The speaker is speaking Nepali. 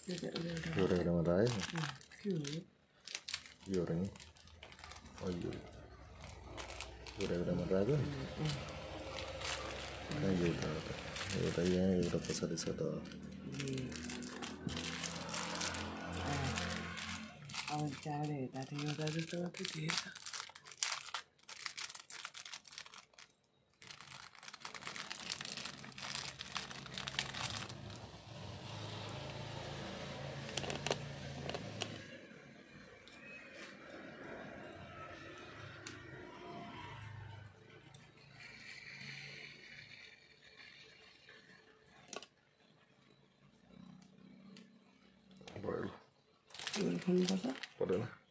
एउटा मात्रै आयो यो हो र नि एउटा मात्रै आएको कहाँ एउटा यहाँ एउटा पछाडि छ त अब चाँडै हेर्दा त एउटा जस्तो मात्रै थिएछ पर्दैन